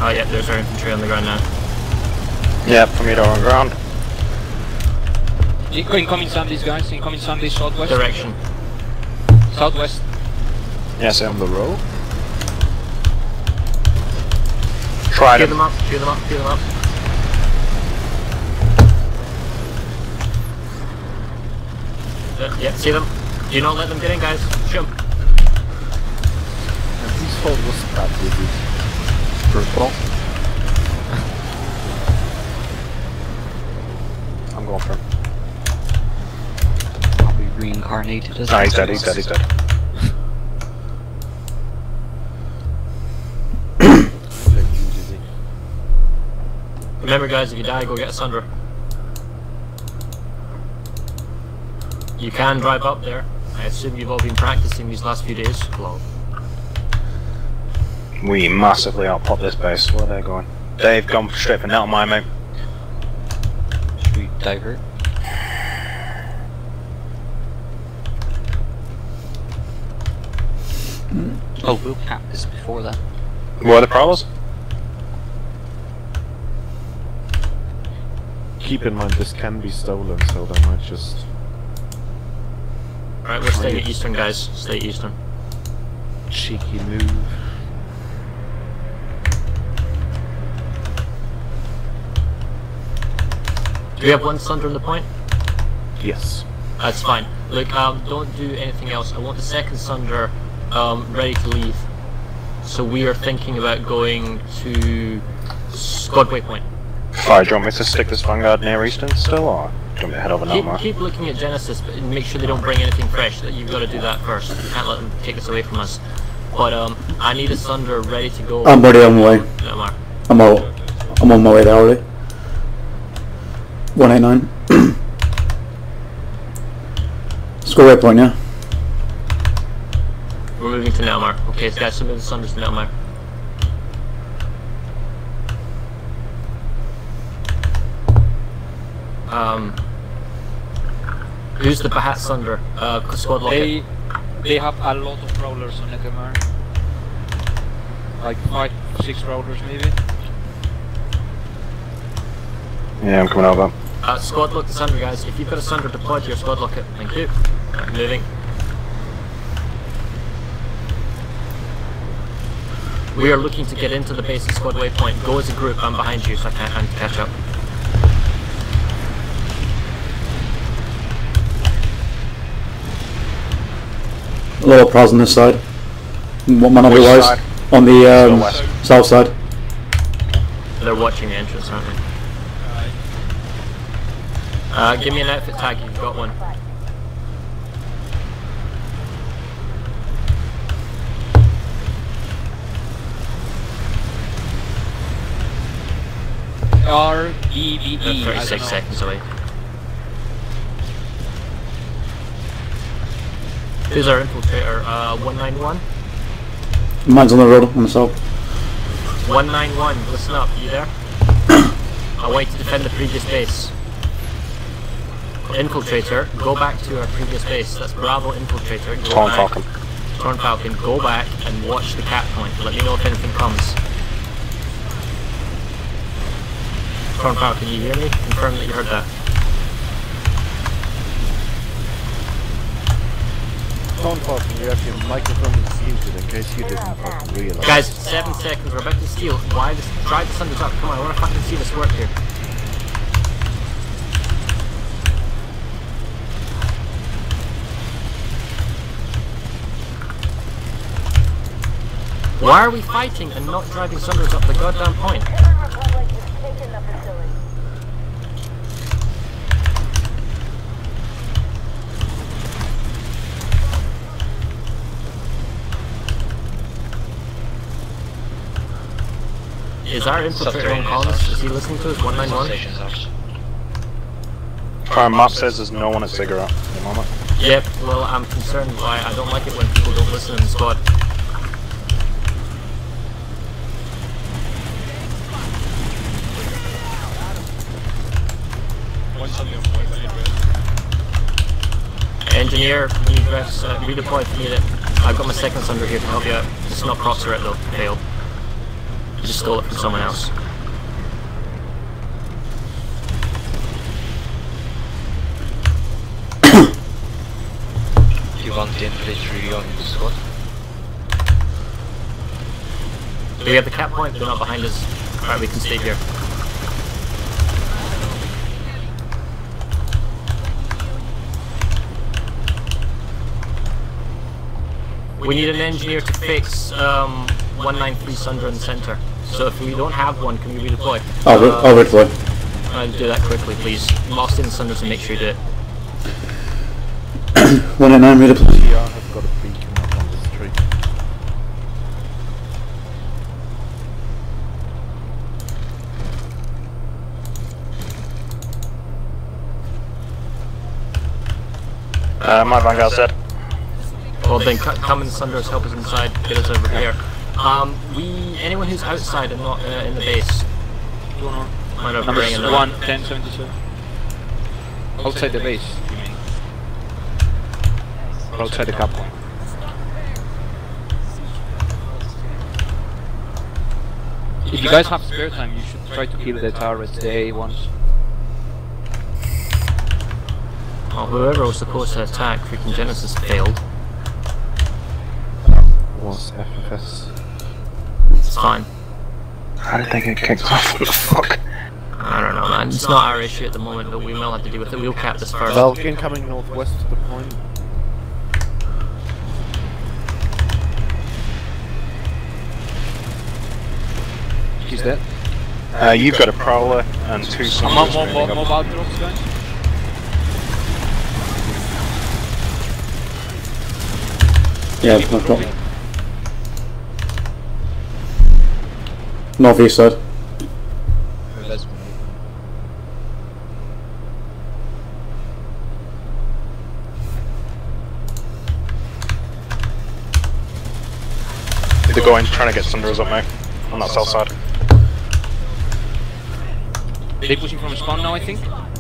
Oh yeah, there's our infantry on the ground now. Yeah, Pomito on ground. Incoming Sundays, guys. Incoming Sundays, southwest. Direction. Southwest. Yes, On the road. Tried Cue him. them up, cue them up, cue them up. Yeah, see them? Do not let them get in, guys. Shoot them. And whose fault was that with this purple? I'm going for him. I'll be reincarnated as Nah, he's dead, he's dead, he's dead. Remember guys, if you die, go get a Sunder. You can drive up there. I assume you've all been practicing these last few days. Hello. We massively outpop this base. Where are they going? They've gone straight for Nettle Mine, mate. Should we divert? Oh, we'll cap this before that. What are the prowlers? Keep in mind this can be stolen, so they might just... Alright, we're staying at Eastern guys. Stay at Eastern. cheeky move. Do we have one Sunder on the point? Yes. That's fine. Look, don't do anything else. I want the second Sunder ready to leave. So we are thinking about going to Squad Waypoint. Fire, do you want me to stick this Vanguard near Eastern still, or do you want me to head over now? Keep looking at Genesis, but make sure they don't bring anything fresh. That you've got to do that first. You can't let them take this away from us. But I need a Sunder ready to go. I'm already on my way. No, Mark. I'm on my way there already. 189. Square waypoint, yeah? We're moving to Nelmar. Okay, so guys, so move the Sunders to Nelmar. Who's the Bahat Sunder? Squad Locket? They have a lot of rollers on Netamar. Like 5-6 rollers maybe. Yeah, I'm coming over. Squad Lock the Sunder, guys. If you've got a Sunder deployed to your Squad Locket, thank you. Right, moving. We are looking to get into the base of Squad Waypoint. Go as a group. I'm behind you, so I can't catch up. A lot of pros on this side. What man Which otherwise? side? On the west. south side. They're watching the entrance, aren't they? Give me an outfit tag if you've got one. REVE. 36 seconds away. Who's our infiltrator? 191? Mine's on the road, on the south. 191, listen up, you there? I want you to defend the previous base. Infiltrator, go back to our previous base. That's Bravo Infiltrator. Go Torn back. Falcon. Torn Falcon, go back and watch the cap point. Let me know if anything comes. Torn Falcon, you hear me? Confirm that you heard that. Don't talking, you have your microphone muted in case you didn't fucking realize. Guys, 7 seconds, we're about to steal. Why this? Drive the Sunders up, come on, I wanna fucking see this work here. Why are we fighting and not driving Sunders up the goddamn point? Is our infiltrator on comms? Is he listening to us? 191? Our map says there's no one at Cigarette at the moment. Yep, well I'm concerned why I don't like it when people don't listen in the squad. Engineer, need refs, redeploy if you need it. I've got my second Sunder here to help you out. It's not cross threat though, fail. You just stole it from someone else. Do you want the infantry on the squad? Do we have the cap point? They're not behind us. Alright, we can stay here. We need an engineer to fix 193 Sunder in the center. So if we don't have one, can we redeploy? I'll redeploy. I'll do that quickly, please. Lost in the Sunders and make sure you do it. 189 redeploy. TR have got a beacon up on this tree. My Vanguard's dead. Well then, come in the Sunders, help us inside, get us over here. Anyone who's outside and not in the base. Might have Number bring another. 1, 1077. Outside the base, you mean? Or outside the cap point. If you guys have spare time, you should try to kill the turrets, the A ones. Oh, whoever was supposed to attack freaking Genesis failed. Was FFS. It's fine. How did they get kicked off? What the fuck? I don't know, man. It's not our issue at the moment, but we will have to deal with it. We'll cap this first. Valk incoming northwest to the point. He's dead. You've got a Prowler and 2 Sunders. Mobile drops, guys. Yeah, I've got northeast side. They're going, trying to get Sunders up now, on that south side. They're pushing from spawn now, I think.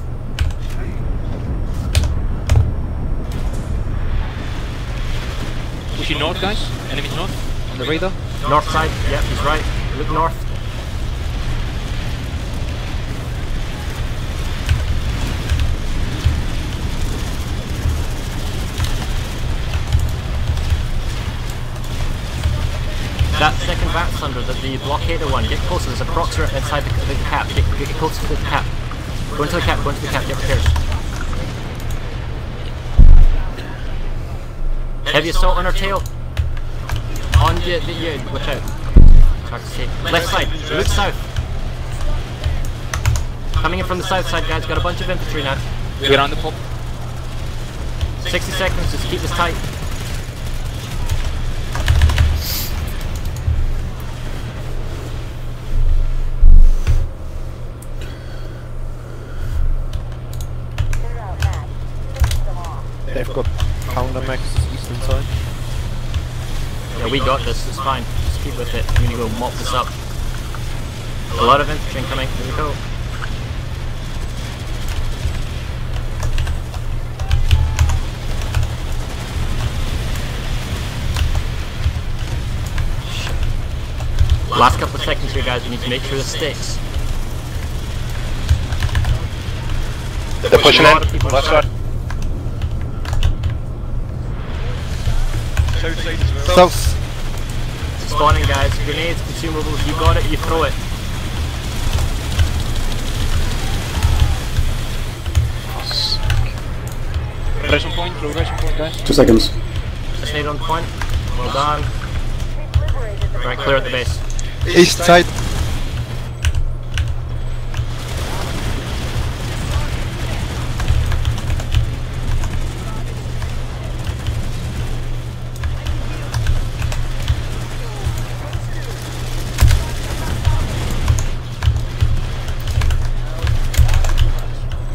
Pushing north, guys. Enemies north. On the radar. North side, yep, he's right. Look north. That second bat Sunder, the blockader one, get closer, there's a proxer inside the cap, get closer to the cap. Go into the cap, get repairs. Heavy assault on our tail. On the watch out. Hard to see. Left side, look south. Coming in from the south side, guys, got a bunch of infantry now. Get on the pop. 60 seconds, just keep this tight. They've got Pounder Max eastern side. Yeah, we got this, it's fine. Just keep with it. I'm gonna go mop this up. A lot of infantry incoming, here we go. Last couple of seconds here, guys, we need to make sure this sticks. They're pushing in, left side. South! Spawning, guys. Grenades, consumables, you got it, you throw it. Progression point, progression point, guys. 2 seconds. Just need on point. Well done. Right, clear at the base. East side!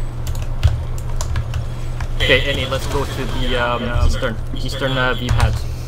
Okay, Annie, let's go to the eastern V pads.